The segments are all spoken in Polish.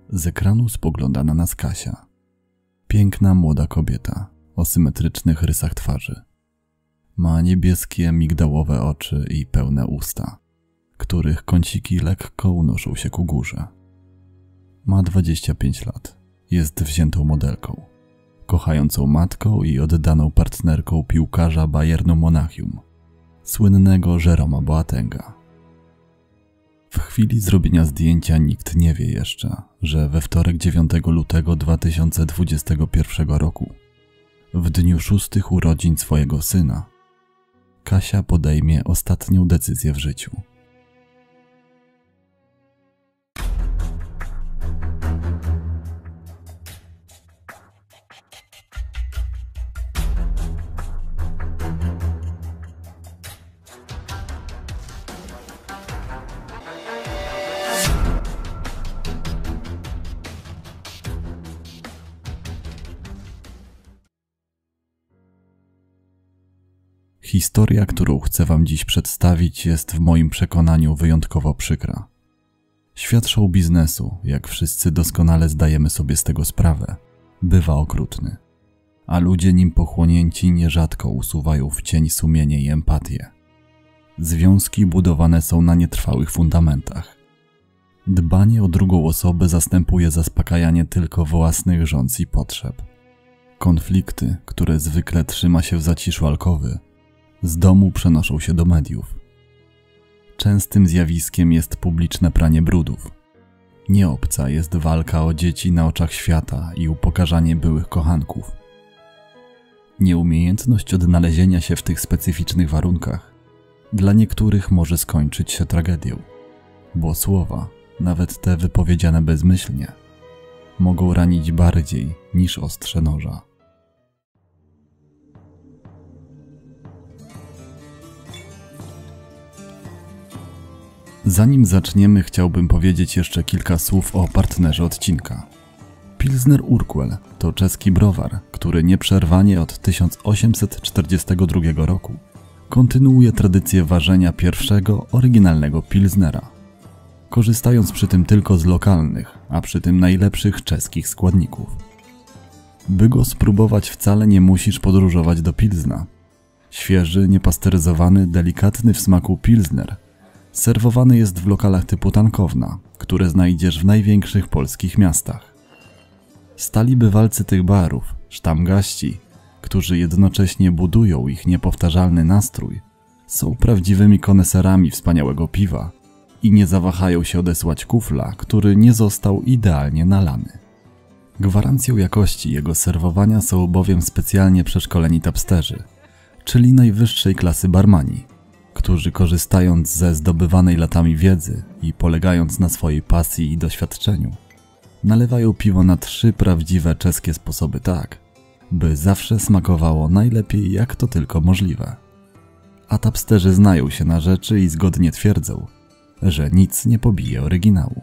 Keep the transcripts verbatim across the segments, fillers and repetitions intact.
Z ekranu spogląda na nas Kasia. Piękna młoda kobieta o symetrycznych rysach twarzy. Ma niebieskie, migdałowe oczy i pełne usta, których kąciki lekko unoszą się ku górze. Ma dwadzieścia pięć lat. Jest wziętą modelką, kochającą matką i oddaną partnerką piłkarza Bayernu Monachium, słynnego Jérôma Boatenga. W chwili zrobienia zdjęcia nikt nie wie jeszcze, że we wtorek dziewiątego lutego dwa tysiące dwudziestego pierwszego roku, w dniu szóstych urodzin swojego syna, Kasia podejmie ostatnią decyzję w życiu. Historia, którą chcę wam dziś przedstawić, jest w moim przekonaniu wyjątkowo przykra. Świat show biznesu, jak wszyscy doskonale zdajemy sobie z tego sprawę, bywa okrutny, a ludzie nim pochłonięci nierzadko usuwają w cień sumienie i empatię. Związki budowane są na nietrwałych fundamentach. Dbanie o drugą osobę zastępuje zaspokajanie tylko własnych żądz i potrzeb. Konflikty, które zwykle trzyma się w zaciszu alkowy, z domu przenoszą się do mediów. Częstym zjawiskiem jest publiczne pranie brudów. Nieobca jest walka o dzieci na oczach świata i upokarzanie byłych kochanków. Nieumiejętność odnalezienia się w tych specyficznych warunkach dla niektórych może skończyć się tragedią, bo słowa, nawet te wypowiedziane bezmyślnie, mogą ranić bardziej niż ostrze noża. Zanim zaczniemy, chciałbym powiedzieć jeszcze kilka słów o partnerze odcinka. Pilsner Urquell to czeski browar, który nieprzerwanie od tysiąc osiemset czterdziestego drugiego roku kontynuuje tradycję ważenia pierwszego, oryginalnego pilsnera, korzystając przy tym tylko z lokalnych, a przy tym najlepszych czeskich składników. By go spróbować, wcale nie musisz podróżować do Pilzna. Świeży, niepasteryzowany, delikatny w smaku pilsner serwowany jest w lokalach typu tankowna, które znajdziesz w największych polskich miastach. Stali bywalcy tych barów, sztamgaści, którzy jednocześnie budują ich niepowtarzalny nastrój, są prawdziwymi koneserami wspaniałego piwa i nie zawahają się odesłać kufla, który nie został idealnie nalany. Gwarancją jakości jego serwowania są bowiem specjalnie przeszkoleni tapsterzy, czyli najwyższej klasy barmani, którzy korzystając ze zdobywanej latami wiedzy i polegając na swojej pasji i doświadczeniu, nalewają piwo na trzy prawdziwe czeskie sposoby tak, by zawsze smakowało najlepiej jak to tylko możliwe. A tapsterzy znają się na rzeczy i zgodnie twierdzą, że nic nie pobije oryginału.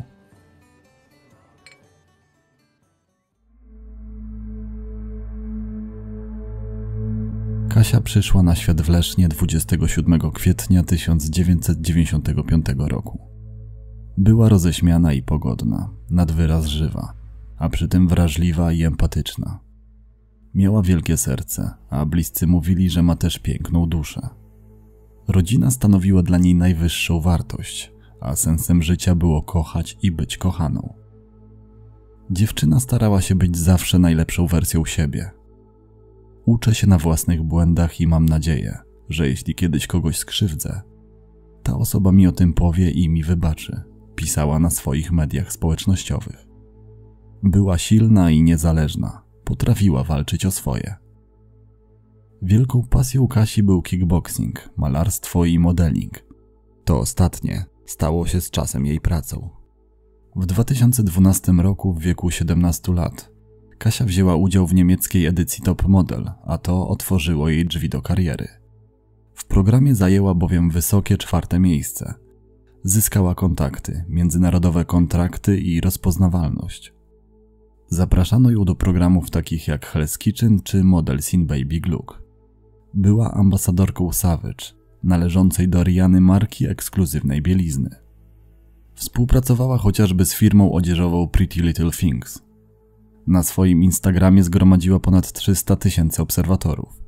Kasia przyszła na świat w Lesznie dwudziestego siódmego kwietnia tysiąc dziewięćset dziewięćdziesiątego piątego roku. Była roześmiana i pogodna, nad wyraz żywa, a przy tym wrażliwa i empatyczna. Miała wielkie serce, a bliscy mówili, że ma też piękną duszę. Rodzina stanowiła dla niej najwyższą wartość, a sensem życia było kochać i być kochaną. Dziewczyna starała się być zawsze najlepszą wersją siebie. Uczę się na własnych błędach i mam nadzieję, że jeśli kiedyś kogoś skrzywdzę, ta osoba mi o tym powie i mi wybaczy, pisała na swoich mediach społecznościowych. Była silna i niezależna, potrafiła walczyć o swoje. Wielką pasją Kasi był kickboxing, malarstwo i modeling. To ostatnie stało się z czasem jej pracą. W dwa tysiące dwunastym roku w wieku siedemnastu lat Kasia wzięła udział w niemieckiej edycji Top Model, a to otworzyło jej drzwi do kariery. W programie zajęła bowiem wysokie czwarte miejsce. Zyskała kontakty, międzynarodowe kontrakty i rozpoznawalność. Zapraszano ją do programów takich jak Hell's Kitchen czy Models in Baby Look. Była ambasadorką Savage, należącej do Riany marki ekskluzywnej bielizny. Współpracowała chociażby z firmą odzieżową Pretty Little Things. Na swoim Instagramie zgromadziła ponad trzysta tysięcy obserwatorów.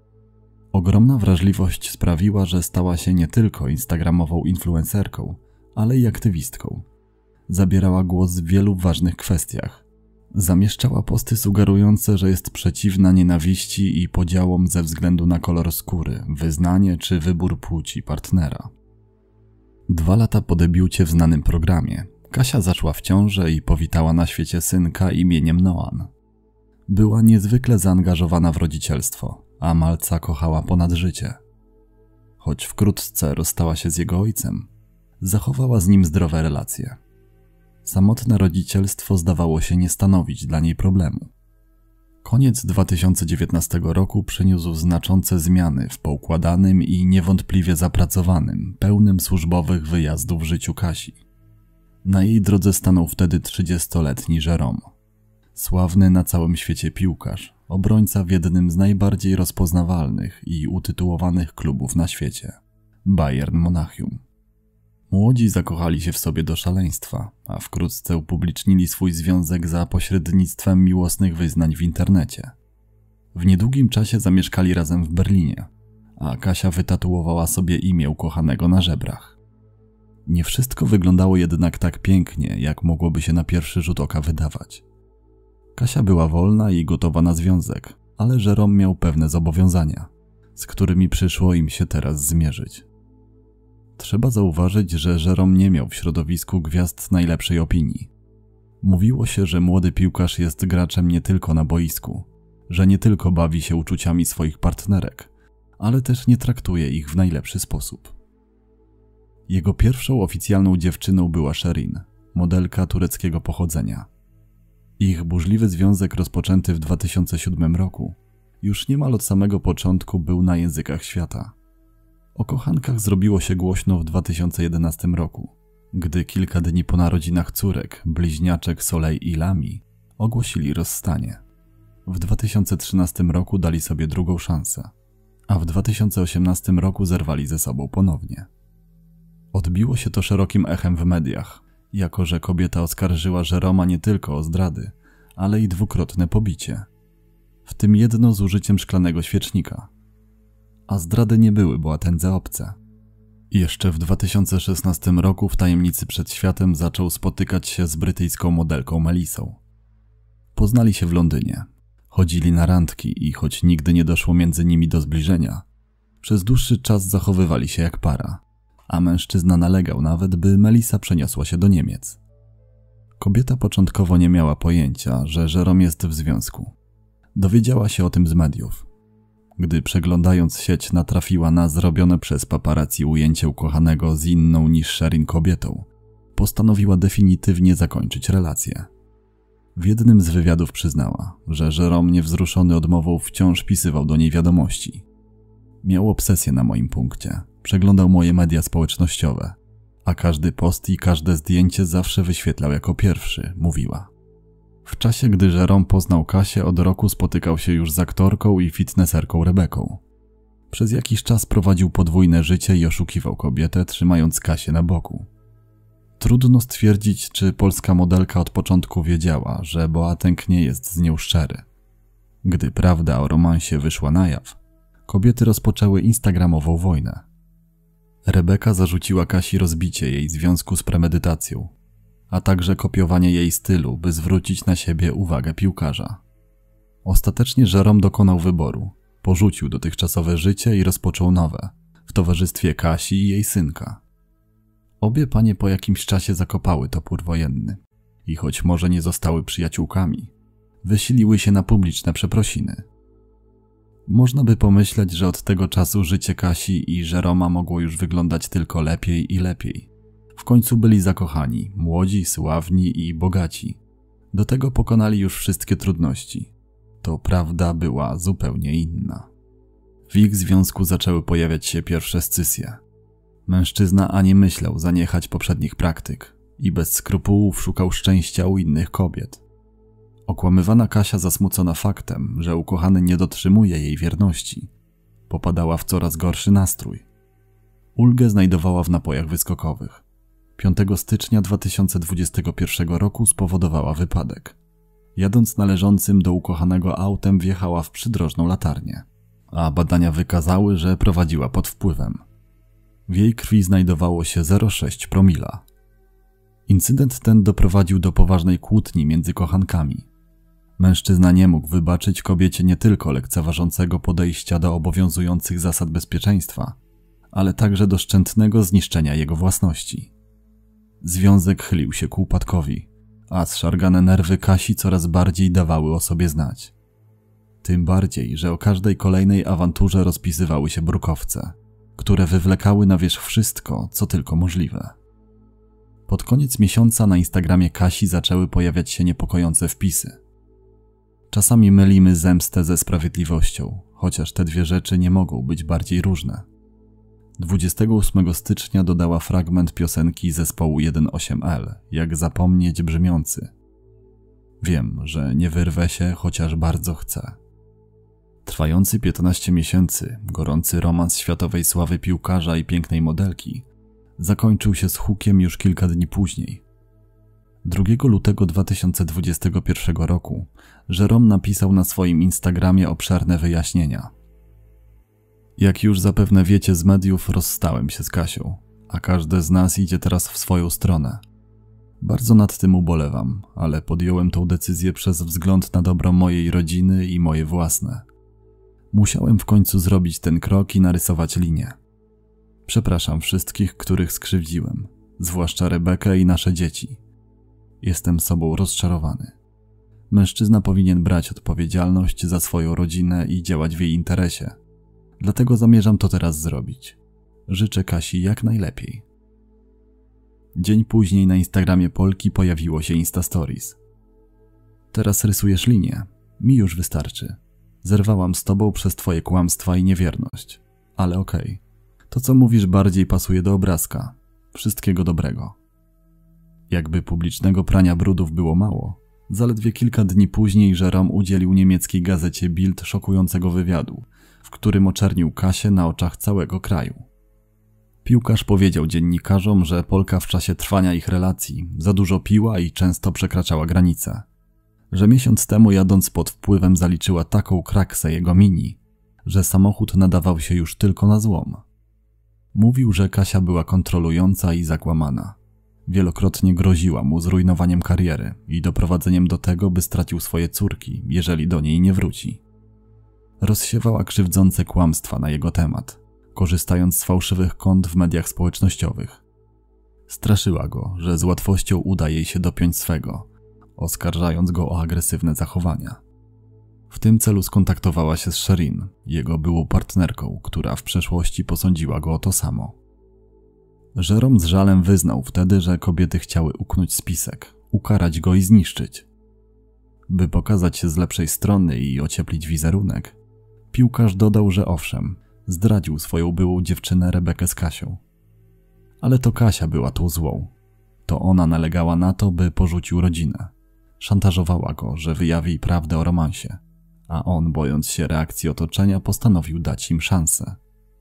Ogromna wrażliwość sprawiła, że stała się nie tylko instagramową influencerką, ale i aktywistką. Zabierała głos w wielu ważnych kwestiach. Zamieszczała posty sugerujące, że jest przeciwna nienawiści i podziałom ze względu na kolor skóry, wyznanie czy wybór płci partnera. Dwa lata po debiucie w znanym programie Kasia zaszła w ciążę i powitała na świecie synka imieniem Noan. Była niezwykle zaangażowana w rodzicielstwo, a malca kochała ponad życie. Choć wkrótce rozstała się z jego ojcem, zachowała z nim zdrowe relacje. Samotne rodzicielstwo zdawało się nie stanowić dla niej problemu. Koniec dwa tysiące dziewiętnastego roku przyniósł znaczące zmiany w poukładanym i niewątpliwie zapracowanym, pełnym służbowych wyjazdów życiu Kasi. Na jej drodze stanął wtedy trzydziestoletni Jérôme. Sławny na całym świecie piłkarz, obrońca w jednym z najbardziej rozpoznawalnych i utytułowanych klubów na świecie – Bayern Monachium. Młodzi zakochali się w sobie do szaleństwa, a wkrótce upublicznili swój związek za pośrednictwem miłosnych wyznań w internecie. W niedługim czasie zamieszkali razem w Berlinie, a Kasia wytatuowała sobie imię ukochanego na żebrach. Nie wszystko wyglądało jednak tak pięknie, jak mogłoby się na pierwszy rzut oka wydawać. Kasia była wolna i gotowa na związek, ale Jérôme miał pewne zobowiązania, z którymi przyszło im się teraz zmierzyć. Trzeba zauważyć, że Jérôme nie miał w środowisku gwiazd najlepszej opinii. Mówiło się, że młody piłkarz jest graczem nie tylko na boisku, że nie tylko bawi się uczuciami swoich partnerek, ale też nie traktuje ich w najlepszy sposób. Jego pierwszą oficjalną dziewczyną była Sherin, modelka tureckiego pochodzenia. Ich burzliwy związek rozpoczęty w dwa tysiące siódmym roku już niemal od samego początku był na językach świata. O kochankach zrobiło się głośno w dwa tysiące jedenastym roku, gdy kilka dni po narodzinach córek, bliźniaczek Soleil i Lami, ogłosili rozstanie. W dwa tysiące trzynastym roku dali sobie drugą szansę, a w dwa tysiące osiemnastym roku zerwali ze sobą ponownie. Odbiło się to szerokim echem w mediach, jako że kobieta oskarżyła Jérôme'a nie tylko o zdrady, ale i dwukrotne pobicie, w tym jedno z użyciem szklanego świecznika. A zdrady nie były bohatędze obce. Jeszcze w dwa tysiące szesnastym roku w tajemnicy przed światem zaczął spotykać się z brytyjską modelką Melissą. Poznali się w Londynie, chodzili na randki i choć nigdy nie doszło między nimi do zbliżenia, przez dłuższy czas zachowywali się jak para, a mężczyzna nalegał nawet, by Melissa przeniosła się do Niemiec. Kobieta początkowo nie miała pojęcia, że Jérôme jest w związku. Dowiedziała się o tym z mediów. Gdy przeglądając sieć natrafiła na zrobione przez paparazzi ujęcie ukochanego z inną niż Sherin kobietą, postanowiła definitywnie zakończyć relację. W jednym z wywiadów przyznała, że Jérôme niewzruszony odmową wciąż pisywał do niej wiadomości. Miał obsesję na moim punkcie, przeglądał moje media społecznościowe, a każdy post i każde zdjęcie zawsze wyświetlał jako pierwszy, mówiła. W czasie, gdy Jérôme poznał Kasię, od roku spotykał się już z aktorką i fitnesserką Rebeką. Przez jakiś czas prowadził podwójne życie i oszukiwał kobietę, trzymając Kasię na boku. Trudno stwierdzić, czy polska modelka od początku wiedziała, że Boateng nie jest z nią szczery. Gdy prawda o romansie wyszła na jaw, kobiety rozpoczęły instagramową wojnę. Rebeka zarzuciła Kasi rozbicie jej związku z premedytacją, a także kopiowanie jej stylu, by zwrócić na siebie uwagę piłkarza. Ostatecznie Jérôme dokonał wyboru, porzucił dotychczasowe życie i rozpoczął nowe, w towarzystwie Kasi i jej synka. Obie panie po jakimś czasie zakopały topór wojenny i choć może nie zostały przyjaciółkami, wysiliły się na publiczne przeprosiny. Można by pomyśleć, że od tego czasu życie Kasi i Jérôme'a mogło już wyglądać tylko lepiej i lepiej. W końcu byli zakochani, młodzi, sławni i bogaci. Do tego pokonali już wszystkie trudności. To prawda była zupełnie inna. W ich związku zaczęły pojawiać się pierwsze scysje. Mężczyzna ani myślał zaniechać poprzednich praktyk i bez skrupułów szukał szczęścia u innych kobiet. Okłamywana Kasia, zasmucona faktem, że ukochany nie dotrzymuje jej wierności, popadała w coraz gorszy nastrój. Ulgę znajdowała w napojach wyskokowych. piątego stycznia dwa tysiące dwudziestego pierwszego roku spowodowała wypadek. Jadąc należącym do ukochanego autem wjechała w przydrożną latarnię, a badania wykazały, że prowadziła pod wpływem. W jej krwi znajdowało się zero przecinek sześć promila. Incydent ten doprowadził do poważnej kłótni między kochankami. Mężczyzna nie mógł wybaczyć kobiecie nie tylko lekceważącego podejścia do obowiązujących zasad bezpieczeństwa, ale także doszczętnego zniszczenia jego własności. Związek chylił się ku upadkowi, a zszargane nerwy Kasi coraz bardziej dawały o sobie znać. Tym bardziej, że o każdej kolejnej awanturze rozpisywały się brukowce, które wywlekały na wierzch wszystko, co tylko możliwe. Pod koniec miesiąca na Instagramie Kasi zaczęły pojawiać się niepokojące wpisy. Czasami mylimy zemstę ze sprawiedliwością, chociaż te dwie rzeczy nie mogą być bardziej różne. dwudziestego ósmego stycznia dodała fragment piosenki zespołu jeden osiem L, jak zapomnieć brzmiący. Wiem, że nie wyrwę się, chociaż bardzo chcę. Trwający piętnaście miesięcy, gorący romans światowej sławy piłkarza i pięknej modelki zakończył się z hukiem już kilka dni później. drugiego lutego dwa tysiące dwudziestego pierwszego roku Jérôme napisał na swoim Instagramie obszerne wyjaśnienia. Jak już zapewne wiecie z mediów, rozstałem się z Kasią, a każdy z nas idzie teraz w swoją stronę. Bardzo nad tym ubolewam, ale podjąłem tą decyzję przez wzgląd na dobro mojej rodziny i moje własne. Musiałem w końcu zrobić ten krok i narysować linię. Przepraszam wszystkich, których skrzywdziłem, zwłaszcza Rebekę i nasze dzieci. Jestem sobą rozczarowany. Mężczyzna powinien brać odpowiedzialność za swoją rodzinę i działać w jej interesie. Dlatego zamierzam to teraz zrobić. Życzę Kasi jak najlepiej. Dzień później na Instagramie Polki pojawiło się Insta Stories. Teraz rysujesz linię. Mi już wystarczy. Zerwałam z tobą przez twoje kłamstwa i niewierność. Ale okej. Okay. To co mówisz bardziej pasuje do obrazka. Wszystkiego dobrego. Jakby publicznego prania brudów było mało, zaledwie kilka dni później Jérôme udzielił niemieckiej gazecie Bild szokującego wywiadu, w którym oczernił Kasię na oczach całego kraju. Piłkarz powiedział dziennikarzom, że Polka w czasie trwania ich relacji za dużo piła i często przekraczała granice. Że miesiąc temu jadąc pod wpływem zaliczyła taką kraksę jego mini, że samochód nadawał się już tylko na złom. Mówił, że Kasia była kontrolująca i zakłamana. Wielokrotnie groziła mu zrujnowaniem kariery i doprowadzeniem do tego, by stracił swoje córki, jeżeli do niej nie wróci. Rozsiewała krzywdzące kłamstwa na jego temat, korzystając z fałszywych kont w mediach społecznościowych. Straszyła go, że z łatwością uda jej się dopiąć swego, oskarżając go o agresywne zachowania. W tym celu skontaktowała się z Sherin, jego byłą partnerką, która w przeszłości posądziła go o to samo. Jérôme z żalem wyznał wtedy, że kobiety chciały uknąć spisek, ukarać go i zniszczyć. By pokazać się z lepszej strony i ocieplić wizerunek, piłkarz dodał, że owszem, zdradził swoją byłą dziewczynę Rebekę z Kasią. Ale to Kasia była tą złą. To ona nalegała na to, by porzucił rodzinę. Szantażowała go, że wyjawi prawdę o romansie, a on, bojąc się reakcji otoczenia, postanowił dać im szansę.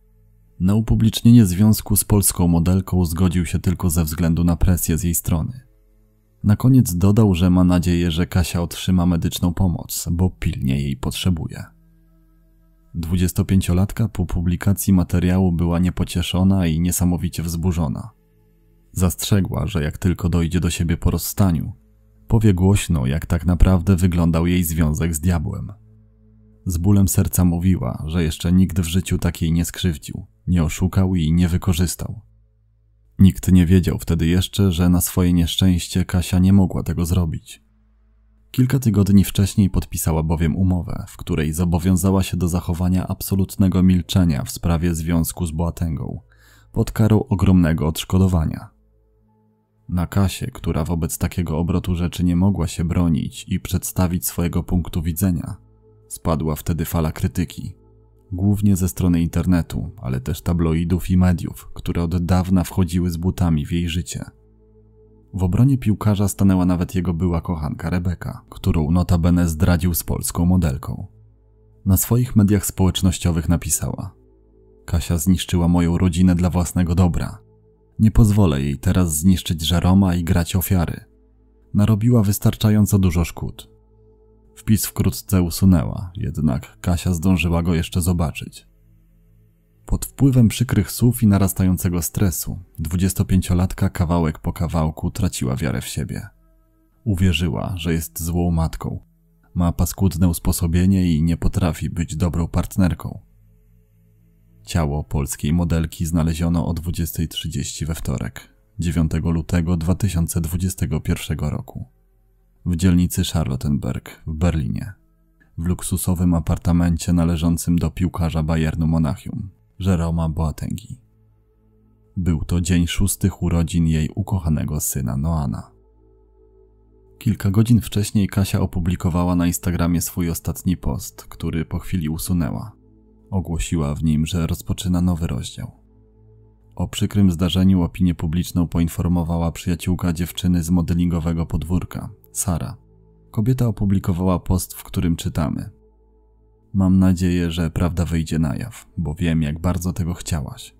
Na upublicznienie związku z polską modelką zgodził się tylko ze względu na presję z jej strony. Na koniec dodał, że ma nadzieję, że Kasia otrzyma medyczną pomoc, bo pilnie jej potrzebuje. Dwudziestopięciolatka po publikacji materiału była niepocieszona i niesamowicie wzburzona. Zastrzegła, że jak tylko dojdzie do siebie po rozstaniu, powie głośno, jak tak naprawdę wyglądał jej związek z diabłem. Z bólem serca mówiła, że jeszcze nikt w życiu takiej nie skrzywdził, nie oszukał i nie wykorzystał. Nikt nie wiedział wtedy jeszcze, że na swoje nieszczęście Kasia nie mogła tego zrobić. Kilka tygodni wcześniej podpisała bowiem umowę, w której zobowiązała się do zachowania absolutnego milczenia w sprawie związku z Boatengą, pod karą ogromnego odszkodowania. Na Kasię, która wobec takiego obrotu rzeczy nie mogła się bronić i przedstawić swojego punktu widzenia, spadła wtedy fala krytyki, głównie ze strony internetu, ale też tabloidów i mediów, które od dawna wchodziły z butami w jej życie. W obronie piłkarza stanęła nawet jego była kochanka Rebeka, którą notabene zdradził z polską modelką. Na swoich mediach społecznościowych napisała: Kasia zniszczyła moją rodzinę dla własnego dobra. Nie pozwolę jej teraz zniszczyć Jeroma i grać ofiary. Narobiła wystarczająco dużo szkód. Wpis wkrótce usunęła, jednak Kasia zdążyła go jeszcze zobaczyć. Pod wpływem przykrych słów i narastającego stresu, dwudziestopięciolatka kawałek po kawałku traciła wiarę w siebie. Uwierzyła, że jest złą matką, ma paskudne usposobienie i nie potrafi być dobrą partnerką. Ciało polskiej modelki znaleziono o dwudziestej trzydzieści we wtorek, dziewiątego lutego dwa tysiące dwudziestego pierwszego roku. W dzielnicy Charlottenberg w Berlinie, w luksusowym apartamencie należącym do piłkarza Bayernu Monachium, Jeroma Boatengi. Był to dzień szóstych urodzin jej ukochanego syna Noana. Kilka godzin wcześniej Kasia opublikowała na Instagramie swój ostatni post, który po chwili usunęła. Ogłosiła w nim, że rozpoczyna nowy rozdział. O przykrym zdarzeniu opinię publiczną poinformowała przyjaciółka dziewczyny z modelingowego podwórka, Sara. Kobieta opublikowała post, w którym czytamy: Mam nadzieję, że prawda wyjdzie na jaw, bo wiem, jak bardzo tego chciałaś.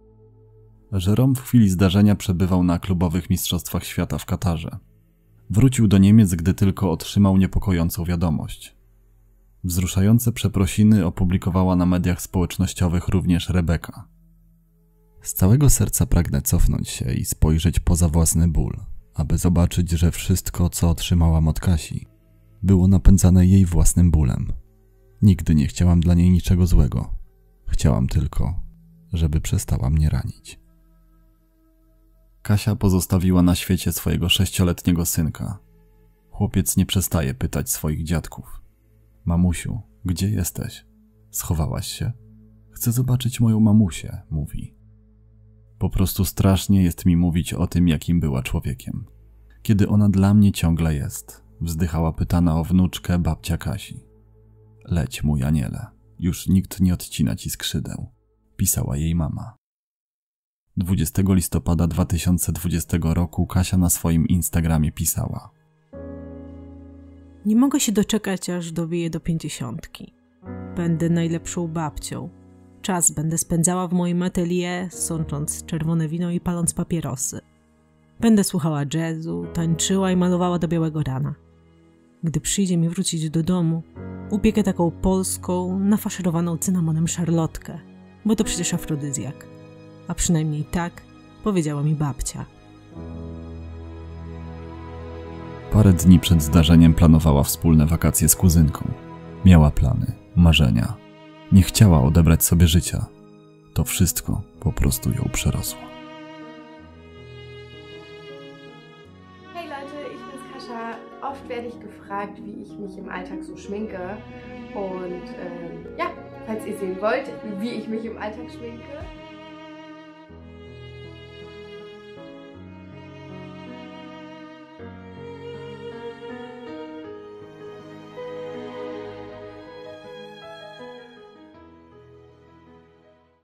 Jerome w chwili zdarzenia przebywał na klubowych mistrzostwach świata w Katarze. Wrócił do Niemiec, gdy tylko otrzymał niepokojącą wiadomość. Wzruszające przeprosiny opublikowała na mediach społecznościowych również Rebeka. Z całego serca pragnę cofnąć się i spojrzeć poza własny ból, aby zobaczyć, że wszystko, co otrzymałam od Kasi, było napędzane jej własnym bólem. Nigdy nie chciałam dla niej niczego złego. Chciałam tylko, żeby przestała mnie ranić. Kasia pozostawiła na świecie swojego sześcioletniego synka. Chłopiec nie przestaje pytać swoich dziadków: Mamusiu, gdzie jesteś? Schowałaś się? Chcę zobaczyć moją mamusię, mówi. Po prostu strasznie jest mi mówić o tym, jakim była człowiekiem. Kiedy ona dla mnie ciągle jest, wzdychała pytana o wnuczkę babcia Kasi. Leć, mój aniele, już nikt nie odcina ci skrzydeł, pisała jej mama. dwudziestego listopada dwa tysiące dwudziestego roku Kasia na swoim Instagramie pisała: Nie mogę się doczekać, aż dobiję do pięćdziesiątki. Będę najlepszą babcią. Czas będę spędzała w moim atelier, sącząc czerwone wino i paląc papierosy. Będę słuchała jazzu, tańczyła i malowała do białego rana. Gdy przyjdzie mi wrócić do domu, upiekę taką polską, nafaszerowaną cynamonem szarlotkę, bo to przecież afrodyzjak. A przynajmniej tak powiedziała mi babcia. Parę dni przed zdarzeniem planowała wspólne wakacje z kuzynką. Miała plany, marzenia. Nie chciała odebrać sobie życia. To wszystko po prostu ją przerosło. Hey Leute, ich bin's Kasia. Oft werde ich gefragt, wie ich mich im Alltag so schminke. Und ähm, ja, falls ihr sehen wollt, wie ich mich im Alltag schminke,